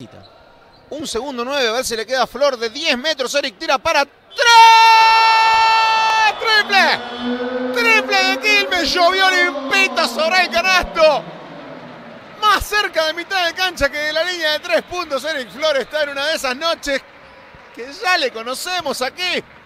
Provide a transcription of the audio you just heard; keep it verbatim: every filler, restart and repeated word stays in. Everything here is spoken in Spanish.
Un segundo nueve, a ver si le queda Flor de diez metros. Eric tira para tres. ¡Triple! ¡Triple de Quilmes! Llovió limpito sobre el canasto. Más cerca de mitad de cancha que de la línea de tres puntos. Eric Flor está en una de esas noches que ya le conocemos aquí.